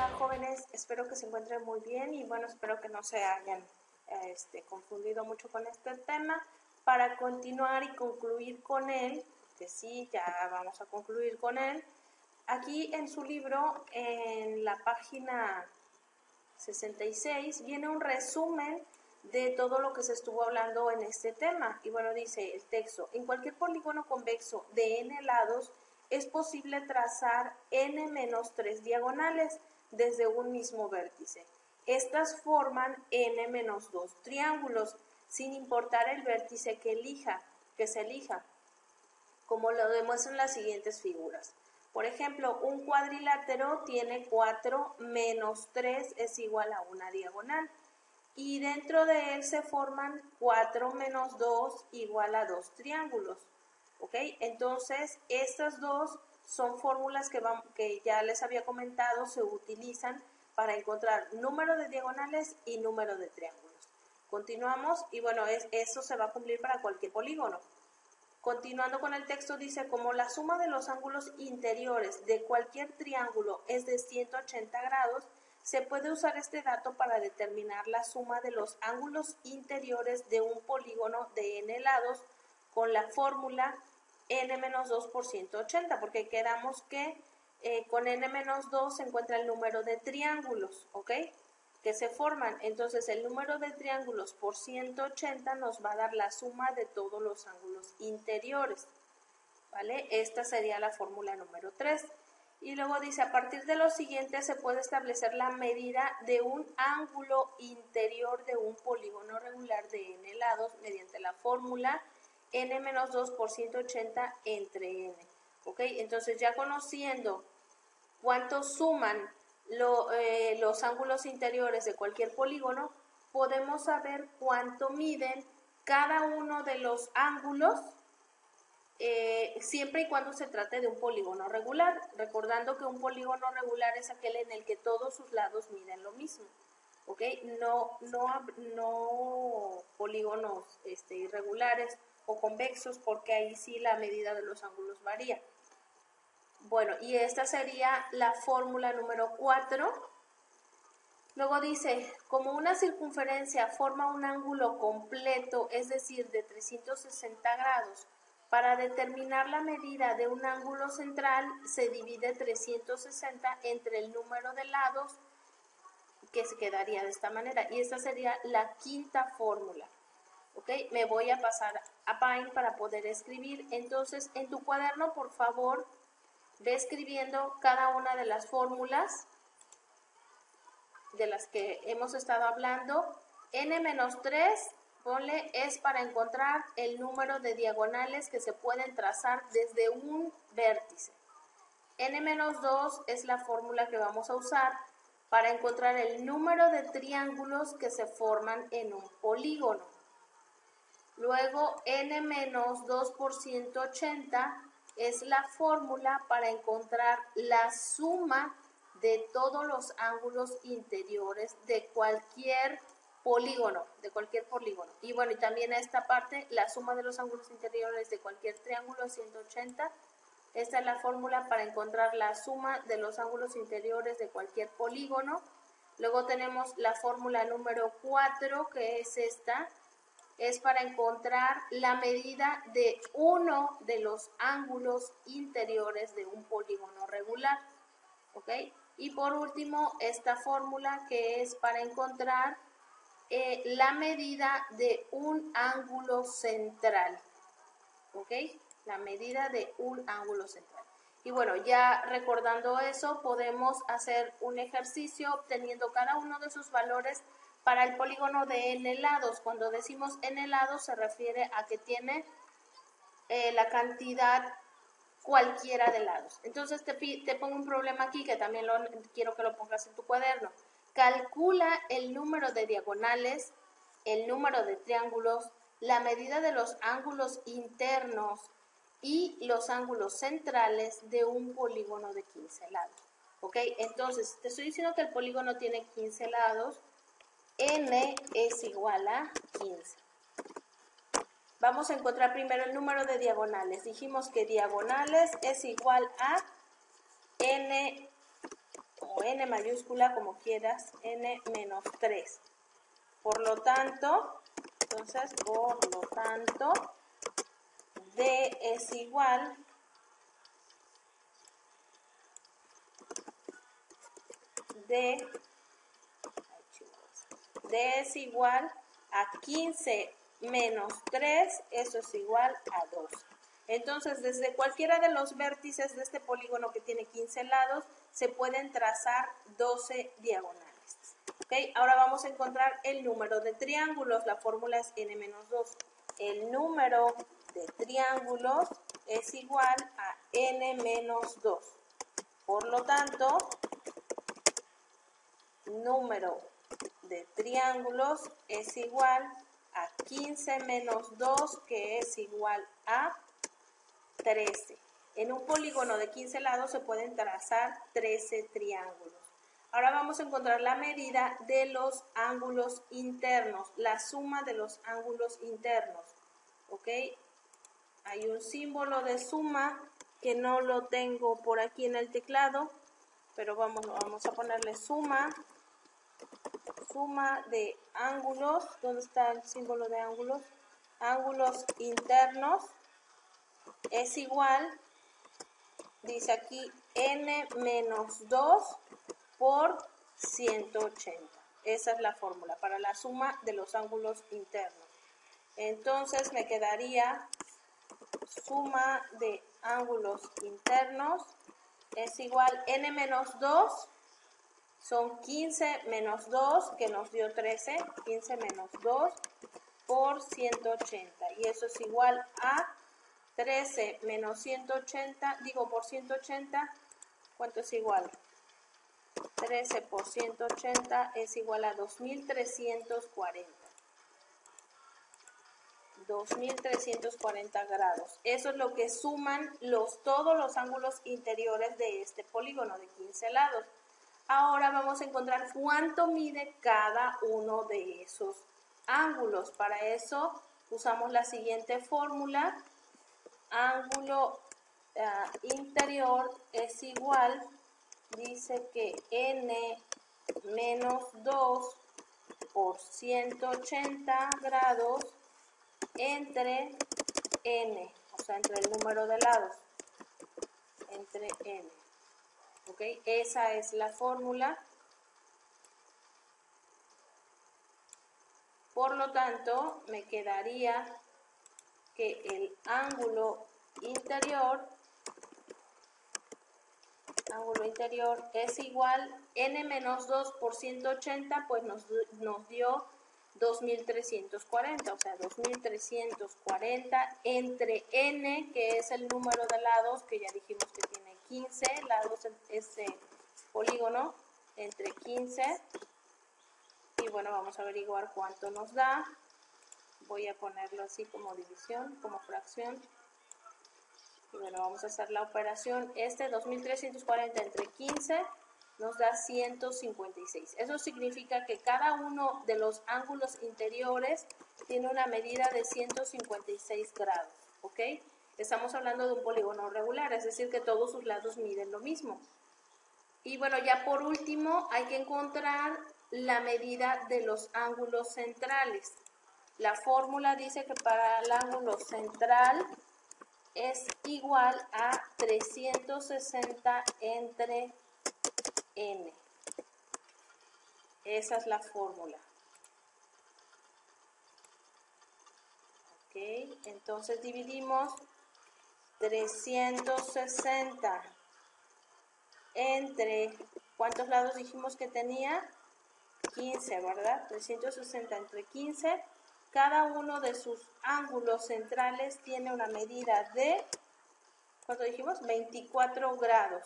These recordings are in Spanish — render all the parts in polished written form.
Hola jóvenes, espero que se encuentren muy bien y bueno, espero que no se hayan confundido mucho con este tema. Para continuar y concluir con él, que sí, ya vamos a concluir con él, aquí en su libro, en la página 66, viene un resumen de todo lo que se estuvo hablando en este tema. Y bueno, dice el texto: en cualquier polígono convexo de n lados es posible trazar n-3 diagonales desde un mismo vértice. Estas forman n-2 triángulos, sin importar el vértice que se elija, como lo demuestran las siguientes figuras. Por ejemplo, un cuadrilátero tiene 4 menos 3 es igual a una diagonal. Y dentro de él se forman 4 menos 2 igual a 2 triángulos. ¿Ok? Entonces, estas dos son fórmulas que ya les había comentado, se utilizan para encontrar número de diagonales y número de triángulos. Continuamos y bueno, eso se va a cumplir para cualquier polígono. Continuando con el texto, dice: como la suma de los ángulos interiores de cualquier triángulo es de 180 grados, se puede usar este dato para determinar la suma de los ángulos interiores de un polígono de n lados con la fórmula n-2 por 180, porque quedamos que con n-2 se encuentra el número de triángulos, ¿ok?, que se forman. Entonces el número de triángulos por 180 nos va a dar la suma de todos los ángulos interiores, ¿vale? Esta sería la fórmula número 3. Y luego dice: a partir de lo siguiente se puede establecer la medida de un ángulo interior de un polígono regular de n lados mediante la fórmula n-2 por 180 entre n. ¿Ok? Entonces, ya conociendo cuánto suman los ángulos interiores de cualquier polígono, podemos saber cuánto miden cada uno de los ángulos, siempre y cuando se trate de un polígono regular, recordando que un polígono regular es aquel en el que todos sus lados miden lo mismo, ¿ok? No polígonos irregulares o convexos, porque ahí sí la medida de los ángulos varía. Bueno, y esta sería la fórmula número 4. Luego dice: como una circunferencia forma un ángulo completo, es decir, de 360 grados, para determinar la medida de un ángulo central se divide 360 entre el número de lados, que se quedaría de esta manera. Y esta sería la quinta fórmula. ¿Ok? Me voy a pasar a Paint para poder escribir. Entonces, en tu cuaderno, por favor, ve escribiendo cada una de las fórmulas de las que hemos estado hablando. n-3, ponle, es para encontrar el número de diagonales que se pueden trazar desde un vértice. n-2 es la fórmula que vamos a usar para encontrar el número de triángulos que se forman en un polígono. Luego, n-2 por 180 es la fórmula para encontrar la suma de todos los ángulos interiores de cualquier polígono, Y bueno, y también a esta parte, la suma de los ángulos interiores de cualquier triángulo es 180. Esta es la fórmula para encontrar la suma de los ángulos interiores de cualquier polígono. Luego tenemos la fórmula número 4, que es esta. Es para encontrar la medida de uno de los ángulos interiores de un polígono regular, ¿ok? Y por último, esta fórmula, que es para encontrar la medida de un ángulo central, ¿ok? La medida de un ángulo central. Y bueno, ya recordando eso, podemos hacer un ejercicio obteniendo cada uno de sus valores para el polígono de n lados. Cuando decimos n lados se refiere a que tiene la cantidad cualquiera de lados. Entonces te pongo un problema aquí que también quiero que lo pongas en tu cuaderno. Calcula el número de diagonales, el número de triángulos, la medida de los ángulos internos y los ángulos centrales de un polígono de 15 lados. ¿Ok? Entonces, te estoy diciendo que el polígono tiene 15 lados. N es igual a 15. Vamos a encontrar primero el número de diagonales. Dijimos que diagonales es igual a n o n mayúscula, como quieras, n menos 3. Por lo tanto, entonces, D es igual D es igual a 15 menos 3, eso es igual a 2. Entonces, desde cualquiera de los vértices de este polígono que tiene 15 lados, se pueden trazar 12 diagonales. ¿Okay? Ahora vamos a encontrar el número de triángulos. La fórmula es n menos 2. El número de triángulos es igual a n menos 2. Por lo tanto, número de triángulos es igual a 15 menos 2, que es igual a 13. En un polígono de 15 lados se pueden trazar 13 triángulos. Ahora vamos a encontrar la medida de los ángulos internos, la suma de los ángulos internos. ¿Ok? Hay un símbolo de suma que no lo tengo por aquí en el teclado, pero vamos a ponerle suma de ángulos. ¿Dónde está el símbolo de ángulos? Ángulos internos es igual, dice aquí, n menos 2 por 180. Esa es la fórmula para la suma de los ángulos internos. Entonces me quedaría suma de ángulos internos es igual n menos 2, son 15 menos 2, que nos dio 13, 15 menos 2 por 180, y eso es igual a 13 menos 180, digo por 180, ¿cuánto es igual? 13 por 180 es igual a 2340. 2340 grados. Eso es lo que suman todos los ángulos interiores de este polígono de 15 lados. Ahora vamos a encontrar cuánto mide cada uno de esos ángulos. Para eso usamos la siguiente fórmula. Ángulo interior es igual, dice que n menos 2 por 180 grados entre n, o sea, entre el número de lados, entre n. ¿Ok? Esa es la fórmula. Por lo tanto, me quedaría que el ángulo interior es igual, n menos 2 por 180, pues nos dio 2340, o sea, 2340 entre n, que es el número de lados, que ya dijimos que tiene 15 lados este polígono, entre 15, y bueno, vamos a averiguar cuánto nos da. Voy a ponerlo así como división, como fracción. Y bueno, vamos a hacer la operación. 2340 entre 15 nos da 156. Eso significa que cada uno de los ángulos interiores tiene una medida de 156 grados. ¿Ok? Estamos hablando de un polígono regular, es decir, que todos sus lados miden lo mismo. Y bueno, ya por último hay que encontrar la medida de los ángulos centrales. La fórmula dice que para el ángulo central es igual a 360 entre n. Esa es la fórmula. Ok, entonces dividimos 360 entre, ¿cuántos lados dijimos que tenía? 15, ¿verdad? 360 entre 15. Cada uno de sus ángulos centrales tiene una medida de, ¿cuánto dijimos? 24 grados.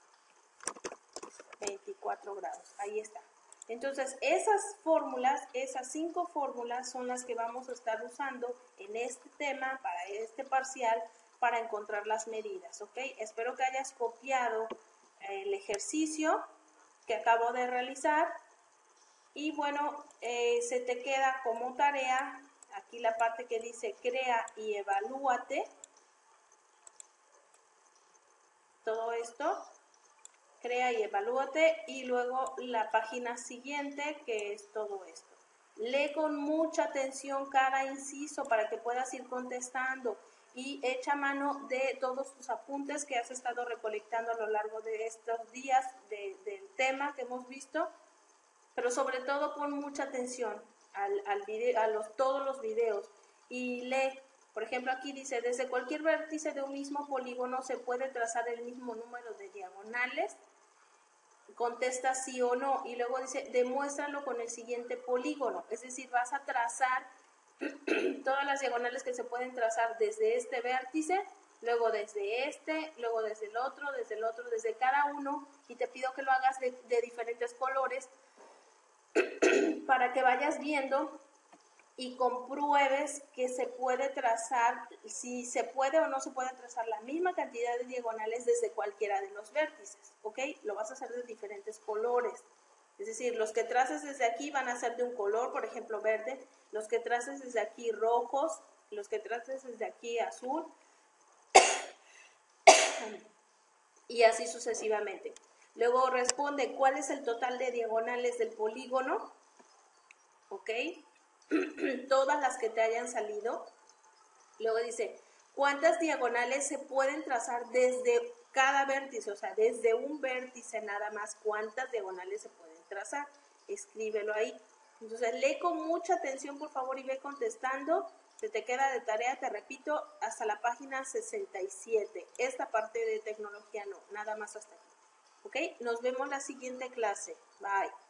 24 grados, ahí está. Entonces, esas fórmulas, esas 5 fórmulas son las que vamos a estar usando en este tema, para este parcial, para encontrar las medidas, ¿ok? Espero que hayas copiado el ejercicio que acabo de realizar. Y bueno, se te queda como tarea aquí la parte que dice crea y evalúate. Todo esto crea y evalúate, y luego la página siguiente, que es todo esto. Lee con mucha atención cada inciso para que puedas ir contestando y echa mano de todos tus apuntes que has estado recolectando a lo largo de estos días del tema que hemos visto, pero sobre todo pon mucha atención al video, todos los videos y lee. Por ejemplo, aquí dice, desde cualquier vértice de un mismo polígono se puede trazar el mismo número de diagonales. Contesta sí o no, y luego dice, demuéstralo con el siguiente polígono. Es decir, vas a trazar todas las diagonales que se pueden trazar desde este vértice, luego desde este, luego desde el otro, desde cada uno, y te pido que lo hagas de diferentes colores para que vayas viendo y compruebes que se puede trazar, si se puede o no se puede trazar la misma cantidad de diagonales desde cualquiera de los vértices, ¿ok? Lo vas a hacer de diferentes colores. Es decir, los que traces desde aquí van a ser de un color, por ejemplo, verde, los que traces desde aquí rojos, los que traces desde aquí azul, y así sucesivamente. Luego responde, ¿cuál es el total de diagonales del polígono? ¿Ok? Todas las que te hayan salido. Luego dice, ¿cuántas diagonales se pueden trazar desde cada vértice? O sea, desde un vértice nada más, ¿cuántas diagonales se pueden trazar? Escríbelo ahí. Entonces, lee con mucha atención, por favor, y ve contestando. Se te queda de tarea, te repito, hasta la página 67. Esta parte de tecnología no, nada más hasta aquí. ¿Ok? Nos vemos la siguiente clase. Bye.